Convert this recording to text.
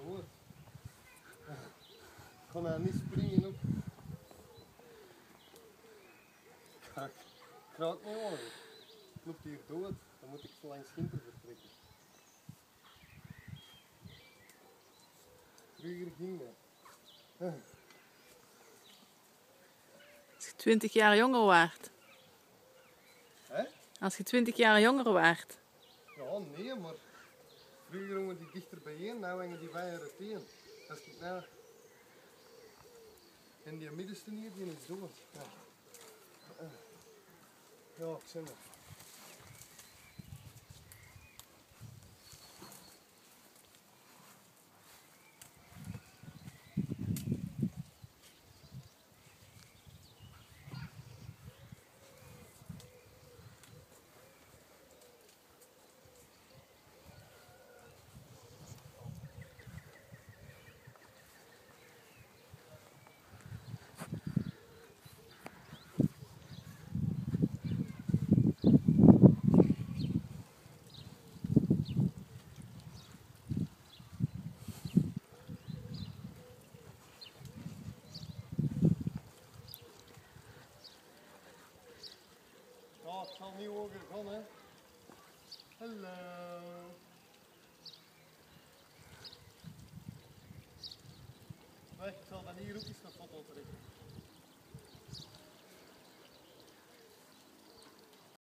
dood. Ik kan nou niet springen op. Kijk, ik raak niet aan. Loopt hier dood, dan moet ik zo langs Ginter vertrekken. Vroeger ging dat. Als je 20 jaar jonger waart. Hè? Als je 20 jaar jonger waart. Ja, nee, maar vroeger hangen die dichter bijeen, nu hangen die verder uiteen. Als ik nou... En die middenste hier, die is dood. Ja, ik zeg het. Ja, het zal niet hoger gaan, hè. Hallo. Wacht, ik zal dan hier ook eens een foto trekken.